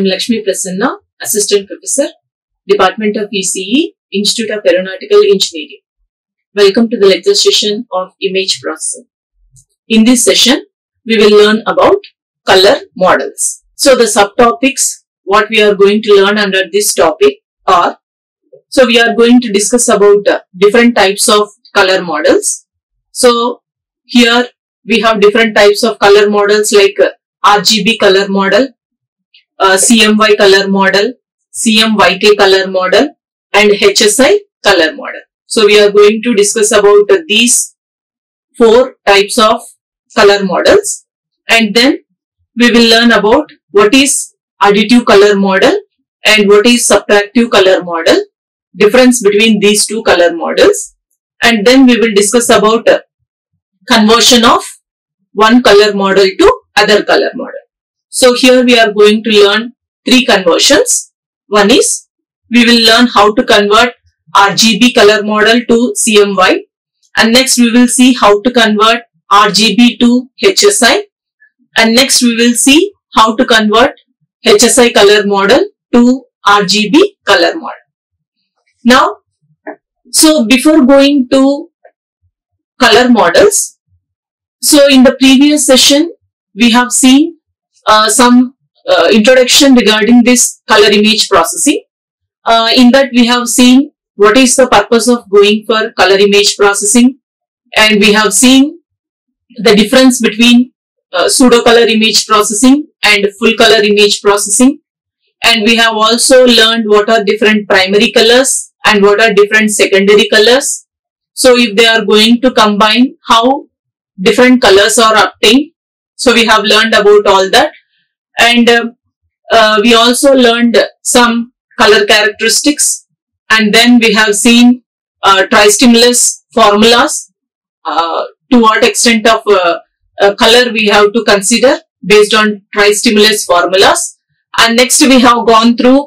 am Lakshmi Prasanna, Assistant Professor, Department of ECE, Institute of Aeronautical Engineering. Welcome to the lecture session of image processing. In this session, we will learn about color models. So the subtopics, what we are going to learn under this topic are, so we are going to discuss about different types of color models. So here we have different types of color models like RGB color model, CMY color model, CMYK color model, and HSI color model. So we are going to discuss about these four types of color models, and then we will learn about what is additive color model and what is subtractive color model, difference between these two color models, and then we will discuss about conversion of one color model to other color model. So here we are going to learn three conversions. One is we will learn how to convert RGB color model to CMY, and next we will see how to convert RGB to HSI, and next we will see how to convert HSI color model to RGB color model. Now, so before going to color models, so in the previous session we have seen some introduction regarding this color image processing. In that we have seen what is the purpose of going for color image processing, and we have seen the difference between pseudo color image processing and full color image processing, and we have also learned what are different primary colors and what are different secondary colors. So if they are going to combine, how different colors are obtained. So we have learned about all that, and we also learned some color characteristics, and then we have seen tri-stimulus formulas, to what extent of color we have to consider based on tri-stimulus formulas, and next we have gone through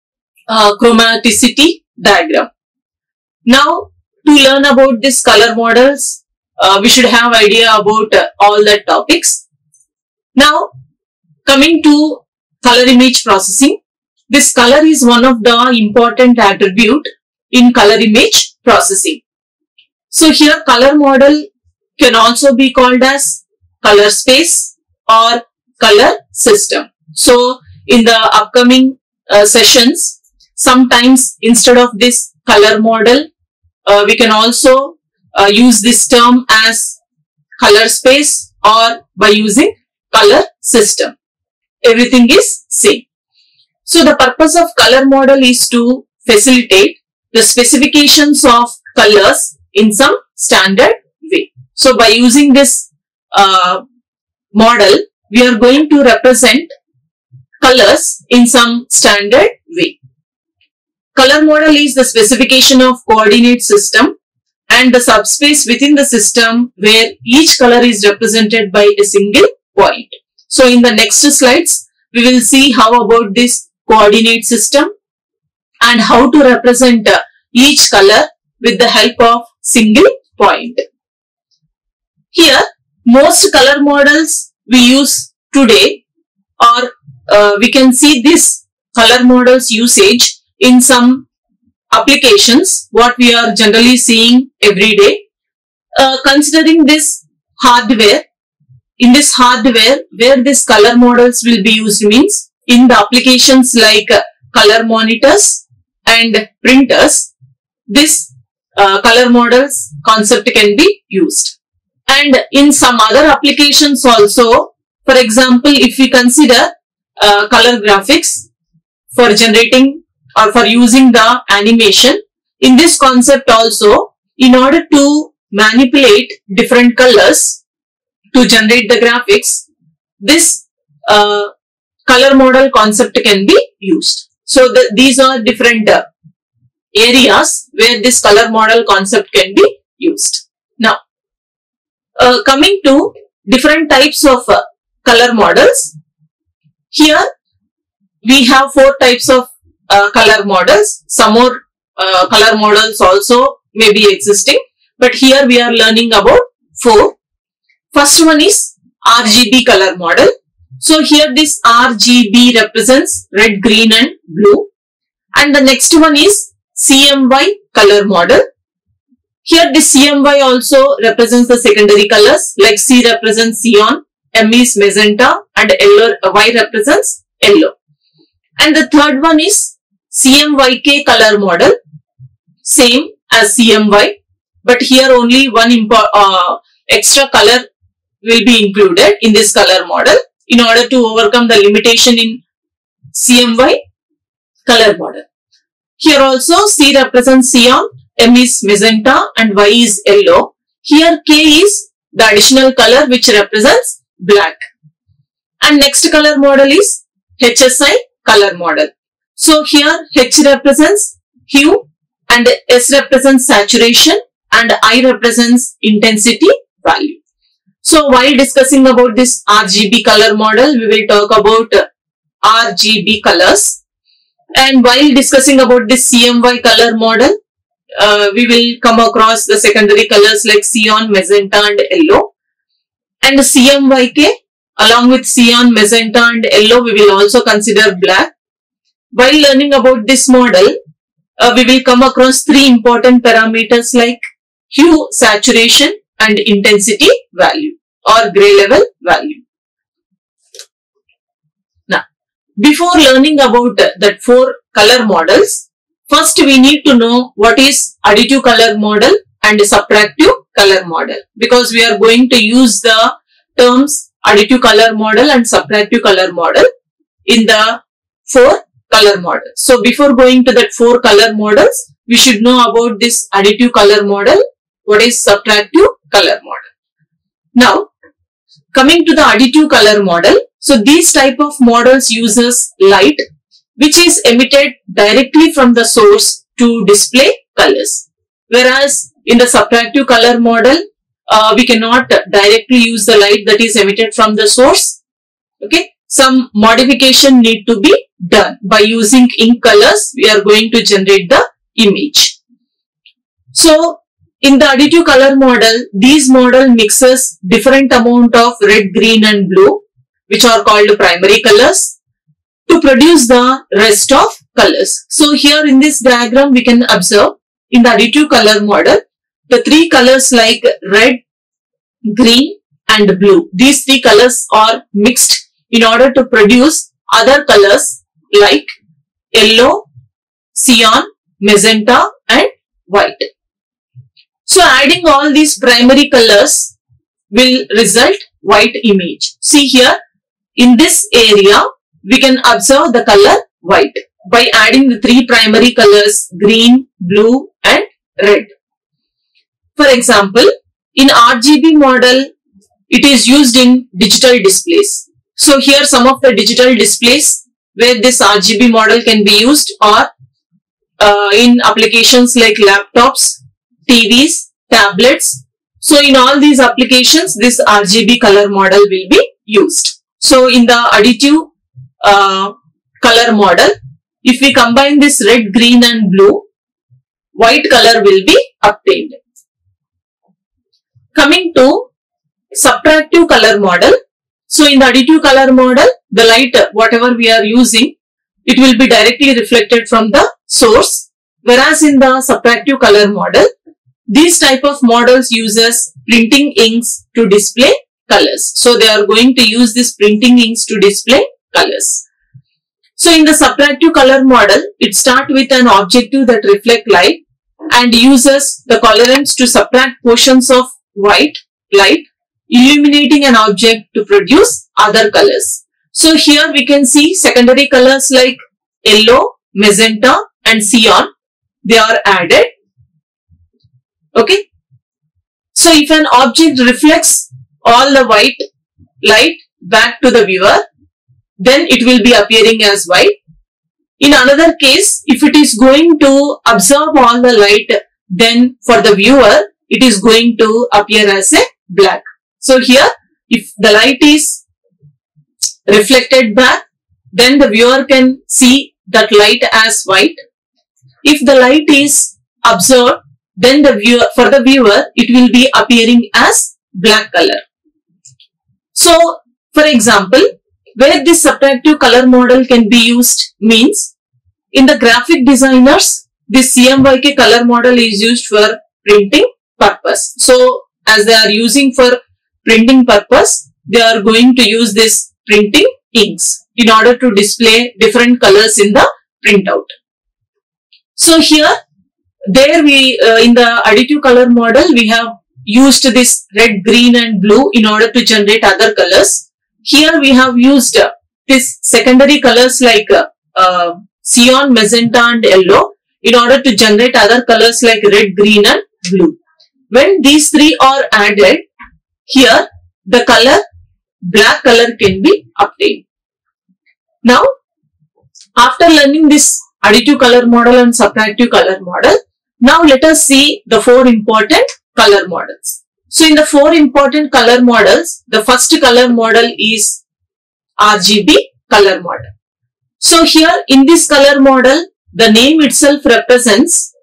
chromaticity diagram. Now to learn about this color models, we should have idea about all the topics. Now coming to color image processing, this color is one of the important attribute in color image processing. So here color model can also be called as color space or color system. So in the upcoming sessions, sometimes instead of this color model, we can also use this term as color space or by using color system. Everything is same. So the purpose of color model is to facilitate the specifications of colors in some standard way. So by using this model, we are going to represent colors in some standard way. Color model is the specification of coordinate system and the subspace within the system where each color is represented by a single point. So in the next slides, we will see how about this coordinate system and how to represent each color with the help of single point. Here, most color models we use today, or we can see this color models usage in some applications, what we are generally seeing every day. Considering this hardware, in this hardware where this color models will be used means in the applications like color monitors and printers, this color models concept can be used. And in some other applications also, for example, if we consider color graphics for generating or for using the animation, in this concept also, in order to manipulate different colors to generate the graphics, this color model concept can be used. So these are different areas where this color model concept can be used. Now, coming to different types of color models, here we have four types of color models. Some more color models also may be existing, but here we are learning about four. First one is RGB color model. So here this RGB represents red, green and blue. And the next one is CMY color model. Here this CMY also represents the secondary colors, like C represents cyan, M is magenta and Y represents yellow. And the third one is CMYK color model, same as CMY, but here only one extra color will be included in this color model in order to overcome the limitation in CMY color model. Here also C represents cyan, M is magenta and Y is yellow. Here K is the additional color which represents black. And next color model is HSI color model. So here H represents hue and S represents saturation and I represents intensity value. So while discussing about this RGB color model, we will talk about RGB colors. And while discussing about this CMY color model, we will come across the secondary colors like cyan, magenta and yellow. And the CMYK, along with cyan, magenta and yellow, we will also consider black. While learning about this model, we will come across three important parameters like hue, saturation and intensity value or gray level value. Now, before learning about that four color models, first we need to know what is additive color model and subtractive color model, because we are going to use the terms additive color model and subtractive color model in the four color models. So before going to that four color models, we should know about this additive color model, what is subtractive color model. Now, coming to the additive color model, so these type of models uses light which is emitted directly from the source to display colors. Whereas in the subtractive color model, we cannot directly use the light that is emitted from the source. Okay, some modification need to be done. By using ink colors, we are going to generate the image. So in the additive color model, these model mixes different amount of red, green and blue, which are called primary colors, to produce the rest of colors. So here in this diagram, we can observe in the additive color model, the three colors like red, green and blue. These three colors are mixed in order to produce other colors like yellow, cyan, magenta and white. So adding all these primary colors will result white image. See here, in this area, we can observe the color white by adding the three primary colors green, blue and red. For example, in RGB model, it is used in digital displays. So here some of the digital displays where this RGB model can be used are in applications like laptops, TVs, tablets. So in all these applications, this RGB color model will be used. So in the additive color model, if we combine this red, green and blue, white color will be obtained. Coming to subtractive color model. So in the additive color model, the light, whatever we are using, it will be directly reflected from the source. Whereas in the subtractive color model, these type of models uses printing inks to display colors. So they are going to use this printing inks to display colors. So in the subtractive color model, it starts with an objective that reflect light and uses the colorants to subtract portions of white light, illuminating an object to produce other colors. So here we can see secondary colors like yellow, magenta and cyan, they are added. Okay. So if an object reflects all the white light back to the viewer, then it will be appearing as white. In another case, if it is going to absorb all the light, then for the viewer, it is going to appear as a black. So here, if the light is reflected back, then the viewer can see that light as white. If the light is observed, then for the viewer, it will be appearing as black color. So, for example, where this subtractive color model can be used means in the graphic designers, this CMYK color model is used for printing purpose. So as they are using for printing purpose, they are going to use this printing inks in order to display different colors in the printout. So here, there we in the additive color model, we have used this red, green and blue in order to generate other colors. Here we have used this secondary colors like cyan, magenta and yellow in order to generate other colors like red, green and blue. When these three are added, here the color black color can be obtained. Now, after learning this additive color model and subtractive color model, now let us see the four important color models. So in the four important color models, the first color model is RGB color model. So here in this color model, the name itself represents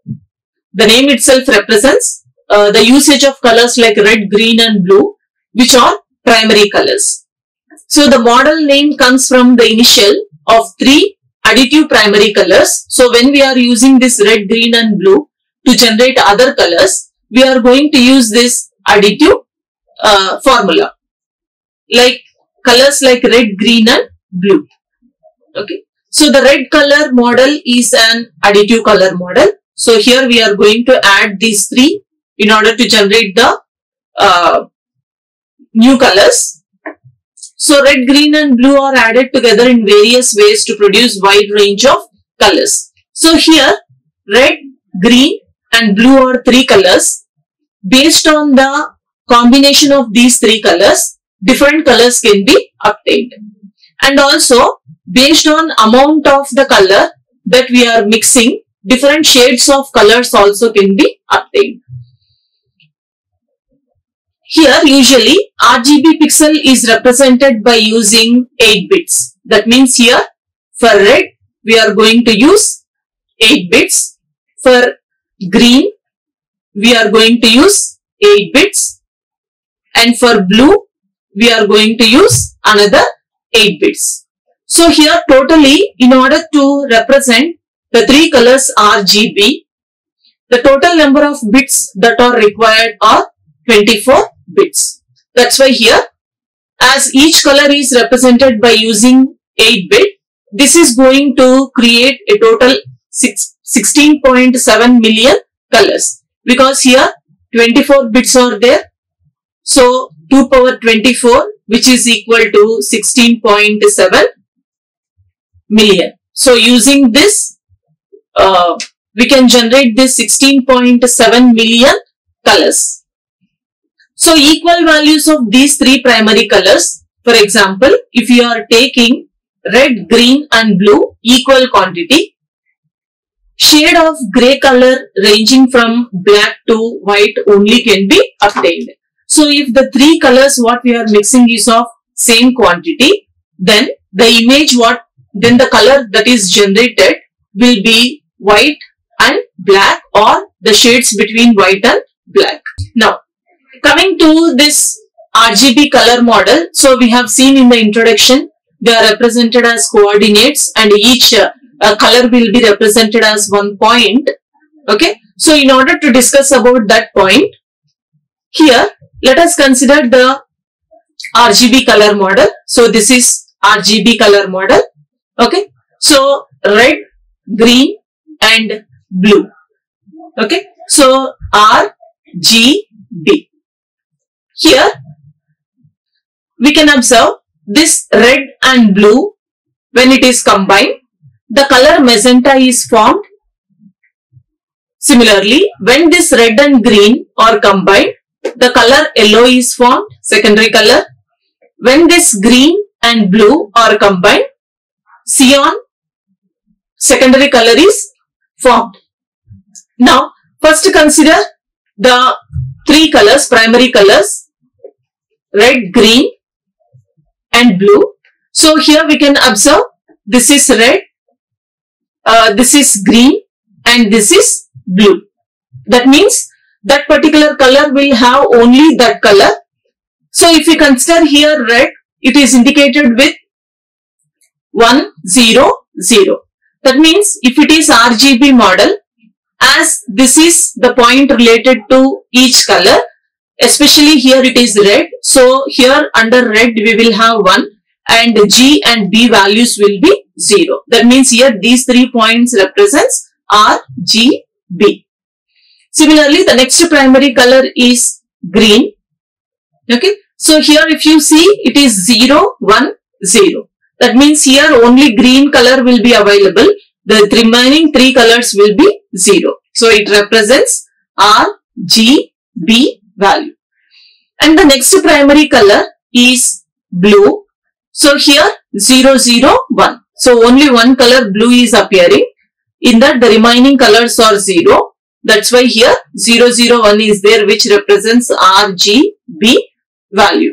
the usage of colors like red, green and blue, which are primary colors. So the model name comes from the initial of three additive primary colors. So when we are using this red, green and blue to generate other colors, we are going to use this additive formula, like colors like red, green and blue. Okay. So the red color model is an additive color model. So here we are going to add these three in order to generate the new colors. So red, green and blue are added together in various ways to produce wide range of colors. So here red, green and blue are three colors. Based on the combination of these three colors, different colors can be obtained. And also based on amount of the color that we are mixing, different shades of colors also can be obtained. Here usually RGB pixel is represented by using 8 bits. That means here for red we are going to use 8 bits. For green we are going to use 8 bits. And for blue we are going to use another 8 bits. So here totally, in order to represent the three colors RGB, the total number of bits that are required are 24 bits. That's why here, as each color is represented by using 8 bit, this is going to create a total 16.7 million colors, because here 24 bits are there. So 2 power 24, which is equal to 16.7 million. So using this, we can generate this 16.7 million colors. So equal values of these three primary colors. For example, if you are taking red, green and blue equal quantity, shade of grey color ranging from black to white only can be obtained. So if the three colors what we are mixing is of same quantity, then the color that is generated will be white and black, or the shades between white and black. Now, coming to this RGB color model, so we have seen in the introduction, they are represented as coordinates and each color will be represented as one point. Okay. So in order to discuss about that point, here let us consider the RGB color model. So this is RGB color model. Okay. So red, green and blue. Okay. So RGB. Here we can observe this red and blue, when it is combined, the color magenta is formed. Similarly, when this red and green are combined, the color yellow is formed, secondary color. When this green and blue are combined, cyan, secondary color is formed. Now, first consider the three colors, primary colors, red, green and blue. So here we can observe this is red, this is green and this is blue. That means that particular color will have only that color. So if we consider here red, it is indicated with 1, 0, 0. That means if it is RGB model, as this is the point related to each color, especially here it is red. So here under red we will have 1 and G and B values will be 0. That means here these 3 points represents RGB. Similarly, the next primary color is green. Okay. So here if you see it is 0, 1, 0. That means here only green color will be available. The remaining 3 colors will be 0. So it represents RGB value. And the next primary color is blue. So here 0, 0, 1. So only one color blue is appearing. In that the remaining colors are 0. That's why here 0, 0, 1 is there, which represents RGB value.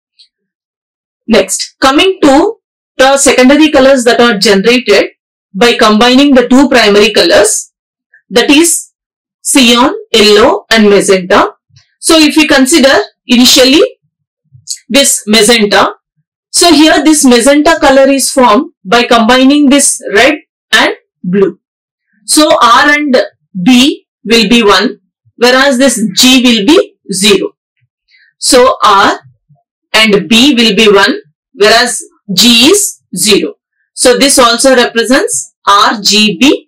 Next, coming to the secondary colors that are generated by combining the 2 primary colors, that is cyan, yellow and magenta. So if we consider initially this magenta, so here this magenta color is formed by combining this red and blue. So R and B will be 1, whereas this G will be 0. So R and B will be 1, whereas G is 0. So this also represents RGB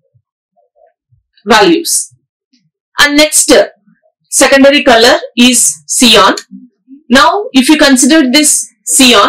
values. And next secondary color is cyan. Now if you consider this cyan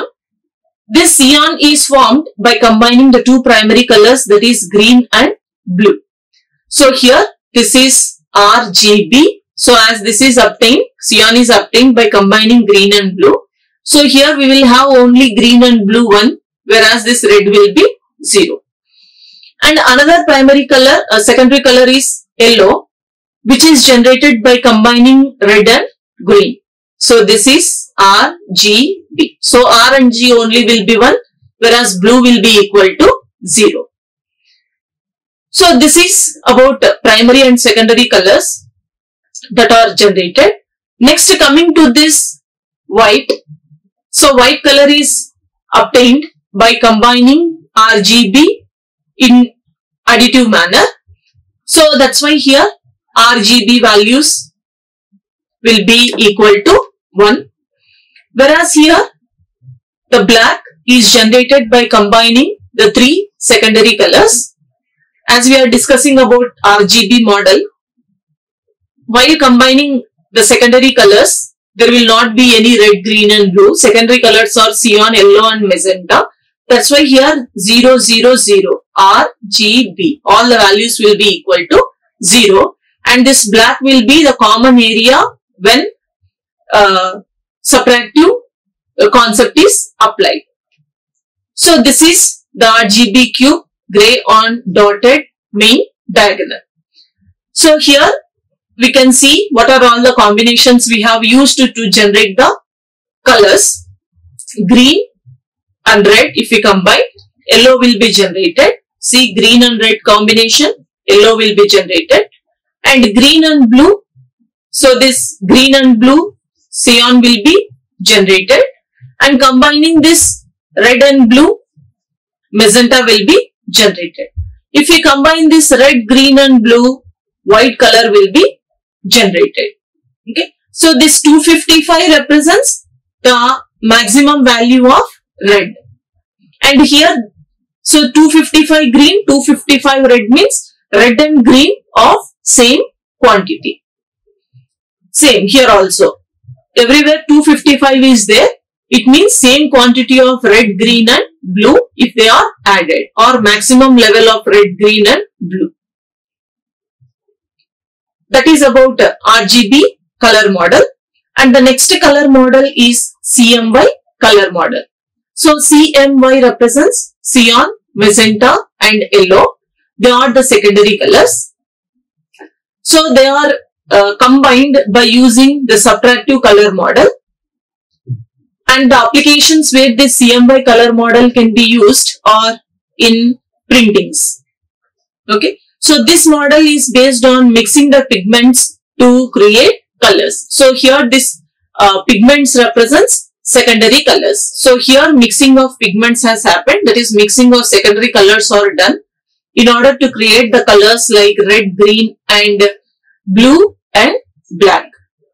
is formed by combining the 2 primary colors, that is green and blue. So here this is RGB. So as this is obtained, cyan is obtained by combining green and blue. So here we will have only green and blue 1, whereas this red will be 0. And another primary color, secondary color is yellow, which is generated by combining red and green. So this is RGB. So R and G only will be 1, whereas blue will be equal to 0. So this is about primary and secondary colors that are generated. Next, coming to this white. So white color is obtained by combining RGB in additive manner. So that's why here RGB values will be equal to 1. Whereas here the black is generated by combining the 3 secondary colors. As we are discussing about RGB model, while combining the secondary colors, there will not be any red, green and blue. Secondary colors are cyan, yellow and magenta. That's why here 0, 0, 0 RGB. All the values will be equal to 0. And this black will be the common area when subtractive concept is applied. So this is the RGB cube, gray on dotted main diagonal. So here we can see what are all the combinations we have used to generate the colors. Green and red, if we combine, yellow will be generated. See, green and red combination, yellow will be generated. And green and blue, so this green and blue, cyan will be generated. And combining this red and blue, magenta will be generated. If we combine this red, green and blue, white color will be generated. Okay. So this 255 represents the maximum value of red. And here, so 255 green, 255 red means red and green of same quantity. Same here also. Everywhere 255 is there. It means same quantity of red, green and blue if they are added, or maximum level of red, green and blue. That is about RGB color model. And the next color model is CMY color model. So CMY represents cyan, magenta and yellow. They are the secondary colors. So they are combined by using the subtractive color model. And the applications where this CMY color model can be used are in printings. Okay. So this model is based on mixing the pigments to create colors. So here this pigments represents secondary colors. So here mixing of pigments has happened, that is mixing of secondary colors are done in order to create the colors like red, green and blue and black.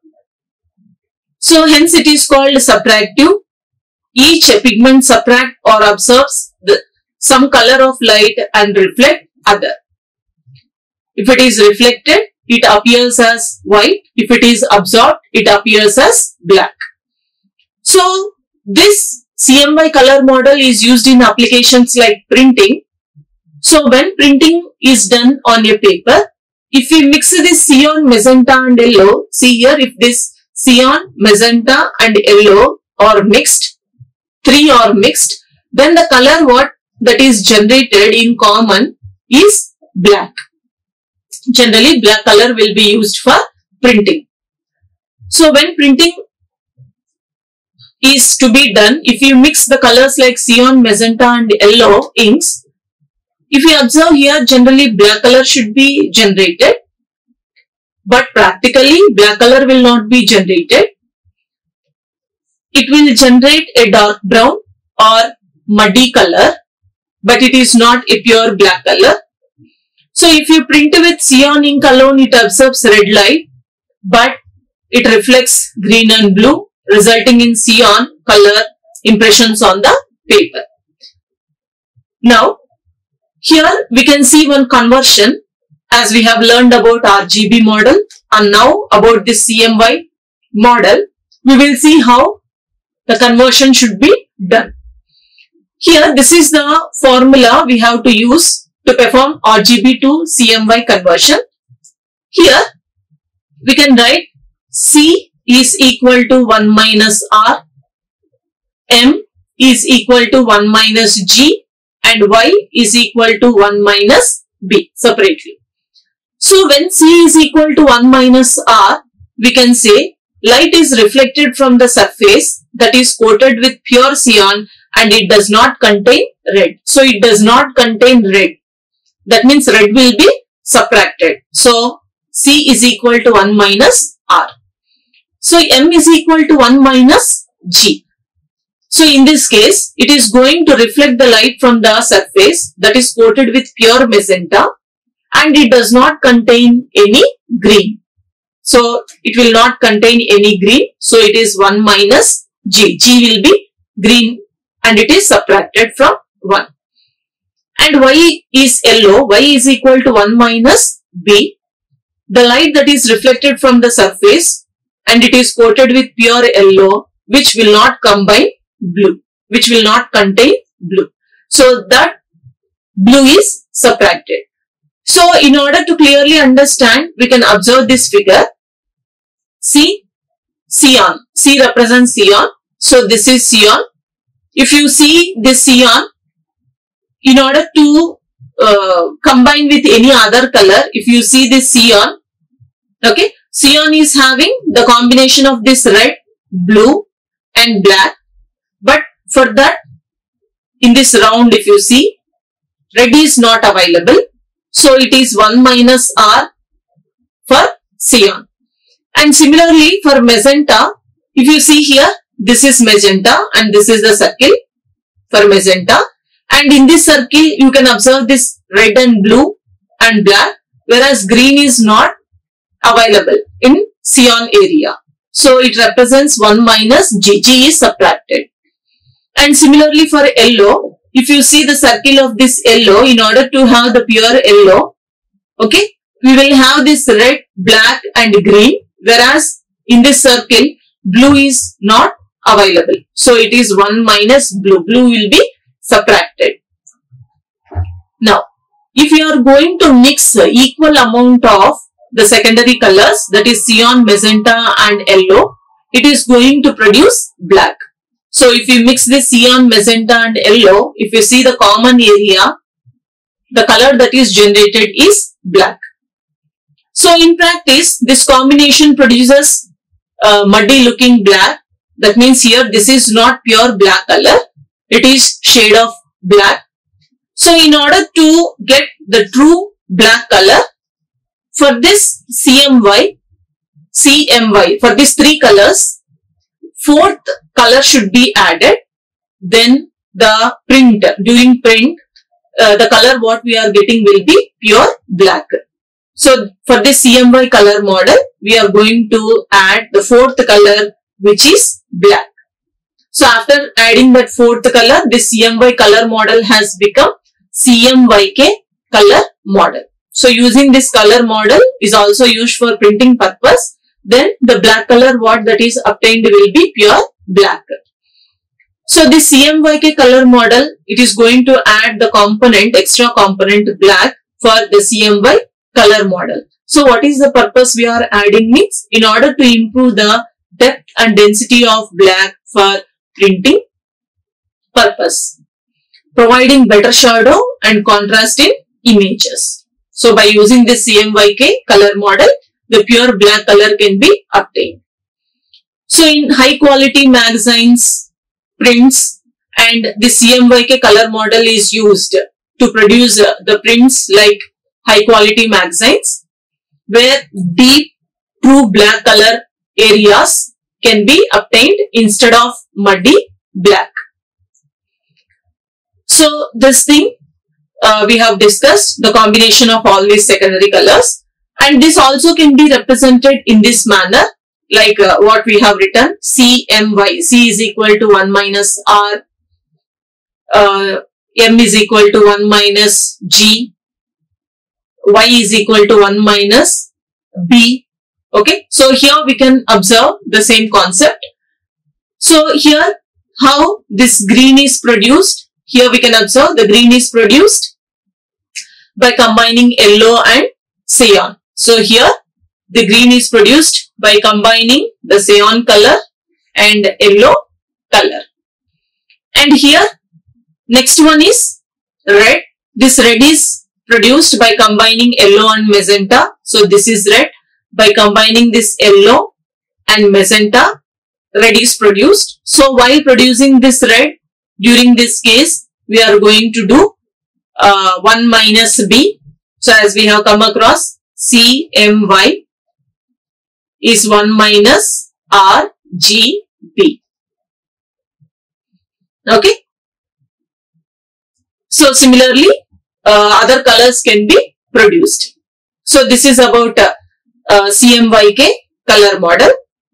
So hence it is called subtractive. Each pigment subtract or absorbs some color of light and reflect other. If it is reflected, it appears as white. If it is absorbed, it appears as black. So this CMY color model is used in applications like printing. So when printing is done on a paper, if we mix this cyan, magenta and yellow, see here, if this cyan, magenta and yellow are mixed, three are mixed, then the color what that is generated in common is black. Generally black color will be used for printing. So when printing is to be done, if you mix the colors like cyan, magenta and yellow inks, if you observe here, generally black color should be generated, but practically black color will not be generated. It will generate a dark brown or muddy color, but it is not a pure black color. So if you print with cyan ink alone, it absorbs red light, but it reflects green and blue, resulting in cyan color impressions on the paper. Now, here we can see one conversion as we have learned about RGB model, and now about this CMY model, we will see how the conversion should be done. Here, this is the formula we have to use to perform RGB to CMY conversion. Here, we can write C is equal to 1 minus R, M is equal to 1 minus G, and Y is equal to 1 minus B separately. So when C is equal to 1 minus R, we can say light is reflected from the surface that is coated with pure cyan and it does not contain red. So it does not contain red. That means red will be subtracted. So C is equal to 1 minus R. So M is equal to 1 minus G. So in this case, it is going to reflect the light from the surface that is coated with pure magenta and it does not contain any green. So it will not contain any green. So it is 1 minus G. G will be green and it is subtracted from 1. And Y is yellow. Y is equal to 1 minus B. The light that is reflected from the surface and it is coated with pure yellow, which will not combine blue, which will not contain blue. So that blue is subtracted. So in order to clearly understand, we can observe this figure. See, cyan. C represents cyan. So this is cyan. If you see this cyan, in order to combine with any other color, if you see this cyan, okay, cyan is having the combination of this red, blue and black. But for that, in this round, if you see, red is not available. So it is 1 minus R for cyan. And similarly for magenta, if you see here, this is magenta and this is the circle for magenta. And in this circle, you can observe this red and blue and black, whereas green is not available in cyan area. So it represents 1 minus G. G is subtracted. And similarly for yellow, if you see the circle of this yellow, in order to have the pure yellow, okay, we will have this red, black and green, whereas in this circle, blue is not available. So it is 1 minus blue. Blue will be subtracted. Now, if you are going to mix equal amount of the secondary colors, that is cyan, magenta and yellow, it is going to produce black. So if you mix this cyan, magenta and yellow, if you see the common area, the color that is generated is black. So in practice, this combination produces muddy looking black. That means here this is not pure black color. It is shade of black. So in order to get the true black color, for this CMY, for these three colors, fourth color should be added. Then the print, during print, the color what we are getting will be pure black. So for this CMY color model, we are going to add the fourth color, which is black. So after adding that fourth color, this CMY color model has become CMYK color model. So using this color model is also used for printing purpose. Then the black color what that is obtained will be pure black. So this CMYK color model, it is going to add the component, extra component black for the CMY color model. So what is the purpose we are adding means, in order to improve the depth and density of black for printing purpose, providing better shadow and contrast in images. So by using this CMYK color model, the pure black color can be obtained. So in high quality magazines, prints, and the CMYK color model is used to produce the prints like high quality magazines, where deep true black color areas can be obtained instead of muddy black. So this thing we have discussed the combination of all these secondary colors, and this also can be represented in this manner, like what we have written: CMY, C is equal to 1 minus R, M is equal to 1 minus G, Y is equal to 1 minus B. Okay, so here we can observe the same concept. So here how this green is produced, here we can observe the green is produced by combining yellow and cyan. So here the green is produced by combining the cyan color and yellow color. And here next one is red. This red is produced by combining yellow and magenta. So this is red. By combining this yellow and magenta, red is produced. So while producing this red, during this case, we are going to do 1 minus B. So as we have come across, CMY is 1 minus RGB. Okay. So similarly, other colors can be produced. So this is about CMYK color model.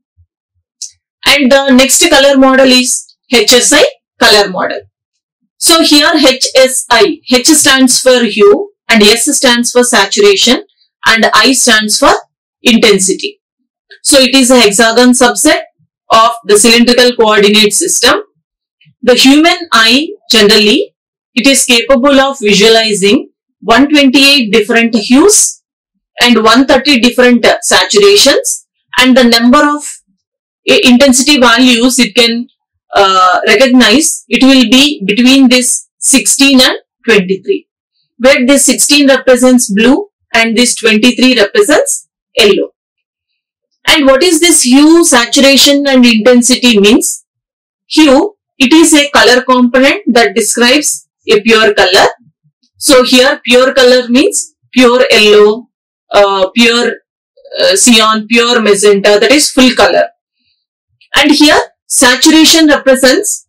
And the next color model is HSI color model. So here HSI, H stands for hue and S stands for saturation and I stands for intensity. So it is a hexagon subset of the cylindrical coordinate system. The human eye generally, it is capable of visualizing 128 different hues and 130 different saturations, and the number of intensity values it can recognize, it will be between this 16 and 23, where this 16 represents blue and this 23 represents yellow. And what is this hue, saturation and intensity means? Hue, it is a color component that describes a pure color. So here pure color means pure yellow, pure cyan, pure magenta, that is full color. And here saturation represents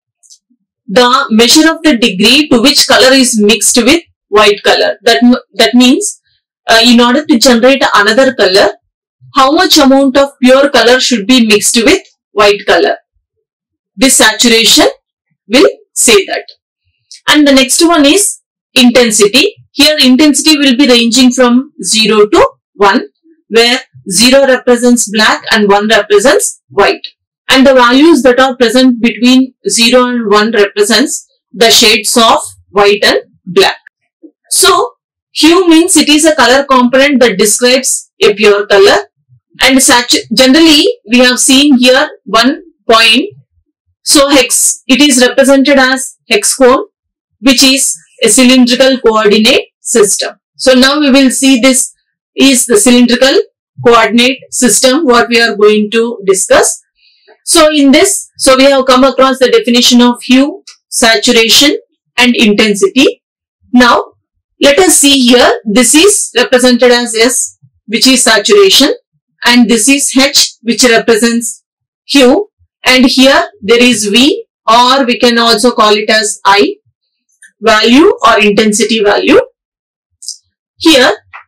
the measure of the degree to which color is mixed with white color. That means in order to generate another color, how much amount of pure color should be mixed with white color. This saturation will say that. And the next one is intensity. Here intensity will be ranging from 0 to 1, where 0 represents black and 1 represents white. And the values that are present between 0 and 1 represents the shades of white and black. So hue means it is a color component that describes a pure color. And generally we have seen here one point. So hex, it is represented as hexagon, which is a cylindrical coordinate system. So now we will see this is the cylindrical coordinate system what we are going to discuss. So in this, so we have come across the definition of hue, saturation and intensity. Now let us see here, this is represented as S, which is saturation, and this is H, which represents hue, and here there is V, or we can also call it as I value or intensity value. Here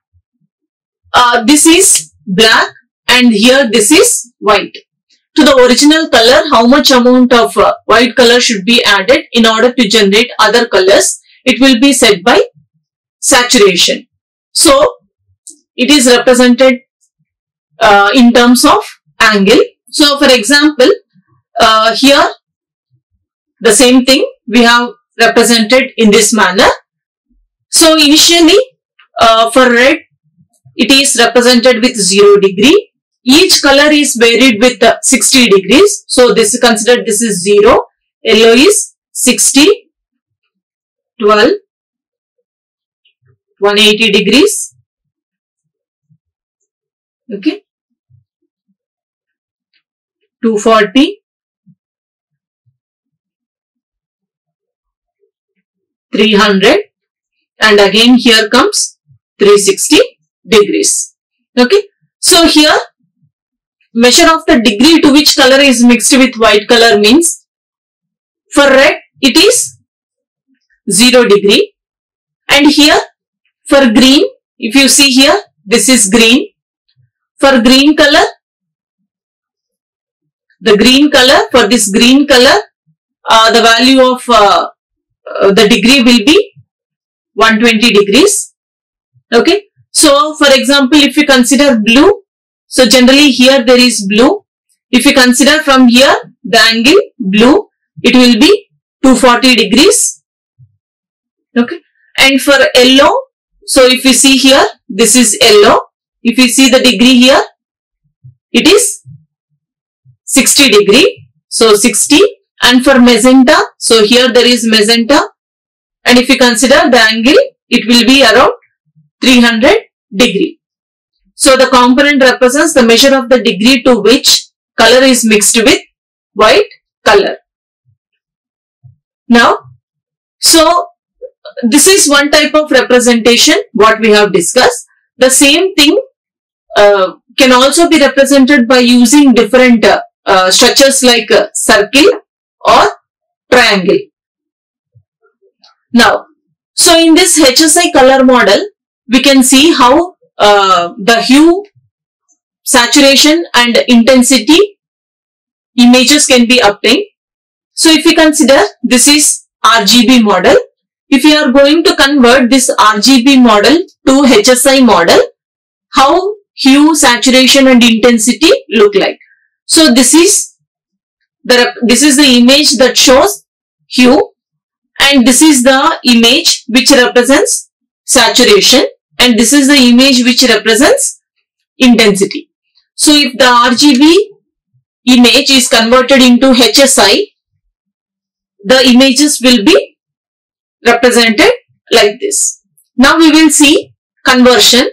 this is black and here this is white. To the original color, how much amount of white color should be added in order to generate other colors? It will be set by saturation. So it is represented in terms of angle. So for example, here the same thing we have represented in this manner. So initially for red, it is represented with 0 degree. Each color is varied with 60 degrees. So this is considered, this is 0. Yellow is 60, 12, 180 degrees. Okay. 240, 300, and again here comes 360 degrees. Okay. So here measure of the degree to which color is mixed with white color means for red it is 0 degree, and here for green, if you see here, this is green. For green color, the green color, for this green color, the value of the degree will be 120 degrees. Okay. So for example, if you consider blue, so generally here there is blue. If you consider from here the angle blue, it will be 240 degrees. Okay. And for yellow, so if you see here, this is yellow. If you see the degree here, it is 60 degree. So 60. And for magenta, so here there is magenta. And if you consider the angle, it will be around 300 degree. So the component represents the measure of the degree to which color is mixed with white color. Now, so this is one type of representation what we have discussed. The same thing can also be represented by using different structures like circle or triangle. Now, so in this HSI color model, we can see how the hue, saturation and intensity images can be obtained. So if you consider this is RGB model, if you are going to convert this RGB model to HSI model, how hue, saturation and intensity look like? So this is the image that shows hue, and this is the image which represents saturation, and this is the image which represents intensity. So if the RGB image is converted into HSI, the images will be represented like this. Now we will see conversion,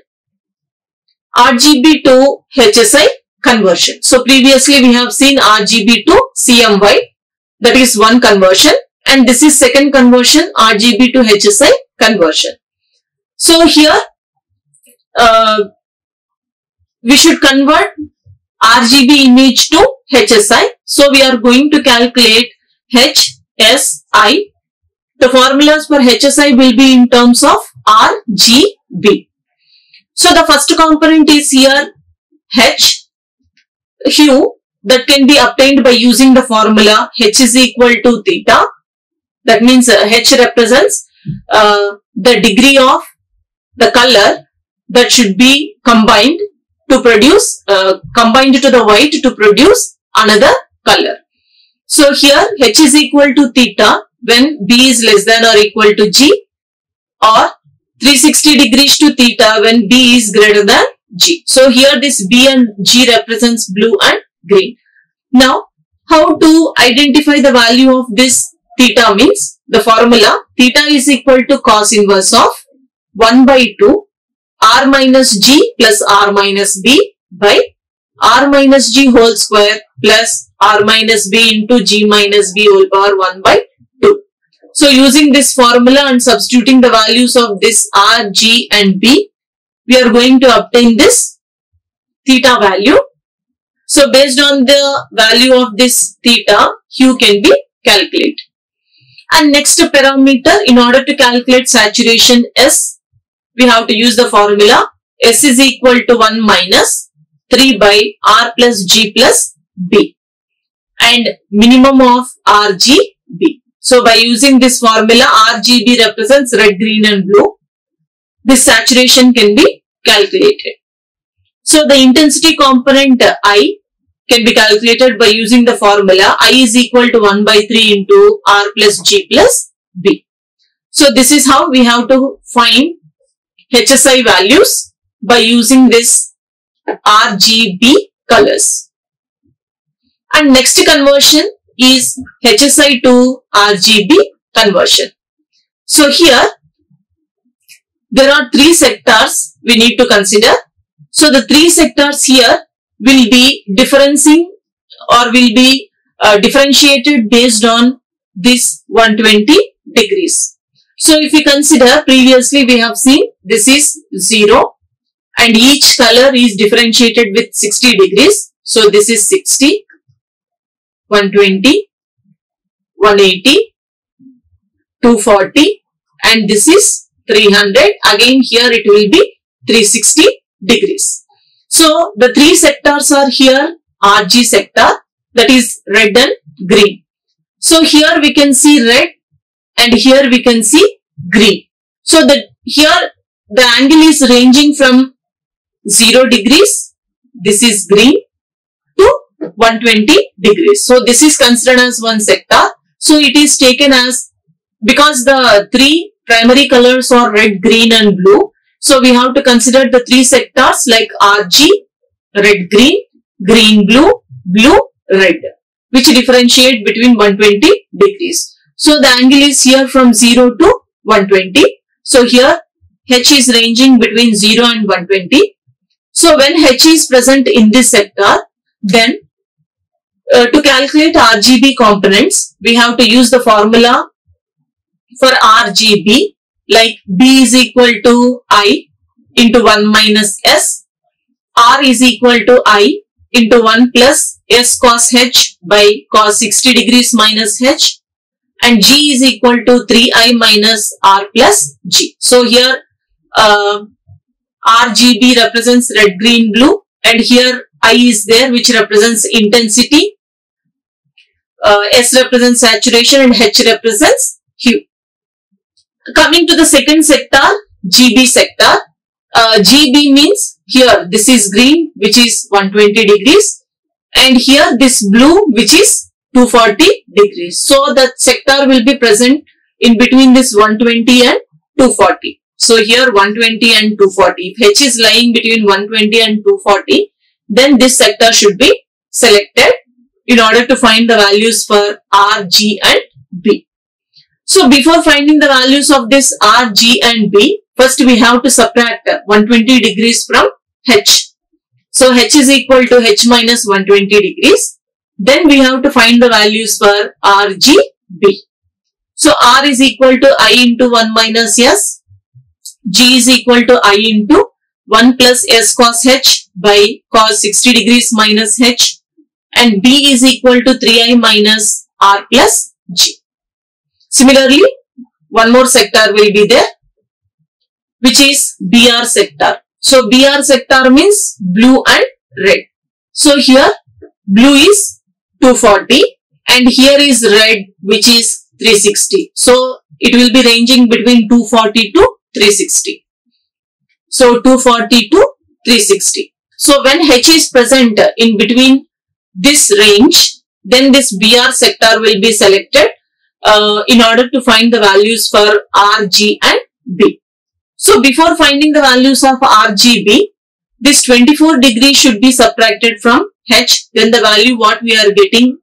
RGB to HSI conversion. So previously we have seen RGB to CMY, that is one conversion, and this is second conversion, RGB to HSI conversion. So here we should convert RGB image to HSI. So we are going to calculate HSI. The formulas for HSI will be in terms of RGB. So the first component is here H, hue, that can be obtained by using the formula H is equal to theta. That means H represents the degree of the color that should be combined to produce, combined to the white to produce another color. So here H is equal to theta when B is less than or equal to G, or 360 degrees to theta when B is greater than G. So here this B and G represents blue and green. Now how to identify the value of this theta means the formula theta is equal to cos inverse of 1 by 2 R minus G plus R minus B by R minus G whole square plus R minus B into G minus B whole power 1 by 2. So using this formula and substituting the values of this R, G and B, we are going to obtain this theta value. So based on the value of this theta, hue can be calculated. And next parameter, in order to calculate saturation S, we have to use the formula S is equal to 1 minus 3 by R plus G plus B, and minimum of RGB. So by using this formula, RGB represents red, green and blue. This saturation can be calculated. So the intensity component I can be calculated by using the formula I is equal to 1 by 3 into R plus G plus B. So this is how we have to find HSI values by using this RGB colors. And next conversion is HSI to RGB conversion. So here there are three sectors we need to consider. So the three sectors here will be differentiating or will be differentiated based on this 120 degrees. So if we consider, previously we have seen this is 0 and each color is differentiated with 60 degrees. So this is 60, 120, 180, 240 and this is 300. Again here it will be 360 degrees. So the three sectors are here RG sector, that is red and green. So here we can see red and here we can see green. So here the angle is ranging from 0 degrees, this is green, to 120 degrees. So this is considered as one sector. So it is taken as, because the three primary colors are red, green and blue. So we have to consider the three sectors like RG, red, green, green, blue, blue, red, which differentiate between 120 degrees. So the angle is here from 0 to 120. So here H is ranging between 0 and 120. So when H is present in this sector, then to calculate RGB components, we have to use the formula for RGB, like B is equal to I into 1 minus S, R is equal to I into 1 plus S cos H by cos 60 degrees minus H, and G is equal to 3I minus R plus G. So here RGB represents red, green, blue, and here I is there which represents intensity, S represents saturation and H represents hue. Coming to the second sector, GB sector, GB means here this is green which is 120 degrees and here this blue which is 240 degrees. So that sector will be present in between this 120 and 240. So here 120 and 240. If H is lying between 120 and 240, then this sector should be selected in order to find the values for R, G and B. So before finding the values of this R, G and B, first we have to subtract 120 degrees from H. So H is equal to H minus 120 degrees. Then we have to find the values for R, G, B. So R is equal to I into 1 minus S. G is equal to I into 1 plus S cos H by cos 60 degrees minus H. And B is equal to 3I minus R plus G. Similarly, one more sector will be there, which is BR sector. So BR sector means blue and red. So here blue is 240 and here is red which is 360. So it will be ranging between 240 to 360. So 240 to 360. So when H is present in between this range, then this BR sector will be selected in order to find the values for R, G and B. So before finding the values of RGB, this 24 degree should be subtracted from H. Then the value what we are getting,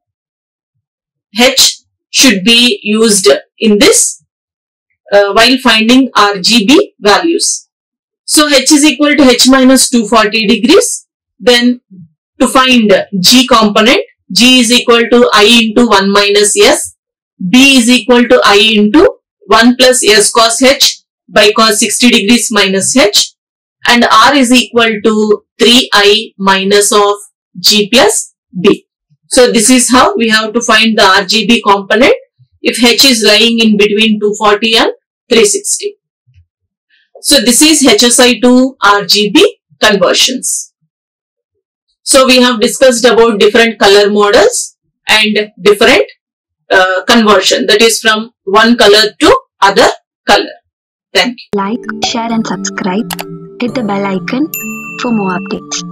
H, should be used in this while finding RGB values. So H is equal to H minus 240 degrees. Then to find G component, G is equal to I into 1 minus S. B is equal to I into 1 plus S cos H by cos 60 degrees minus H. And R is equal to 3I minus of G plus B. So this is how we have to find the RGB component if H is lying in between 240 and 360. So this is HSI to RGB conversions. So we have discussed about different color models and different conversion, that is from one color to other color. Thank you. Like, share and subscribe. Hit the bell icon for more updates.